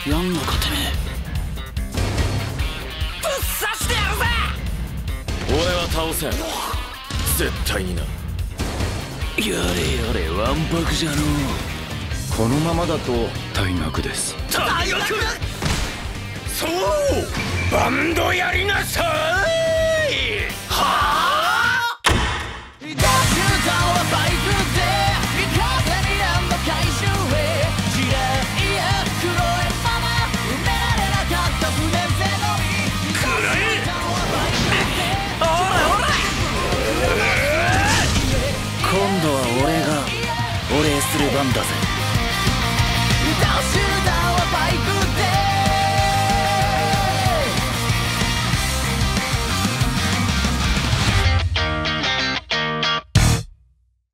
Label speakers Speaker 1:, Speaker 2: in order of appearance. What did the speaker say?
Speaker 1: やんのかてめえ。ぶっ刺してやるぜ。
Speaker 2: 俺は倒せん、絶対にな。やれやれ、わんぱくじゃのう。このままだと退学です。
Speaker 1: 退学？
Speaker 2: そう、バンドやりなさい。
Speaker 1: はあ。今度は俺がお礼する番だぜ。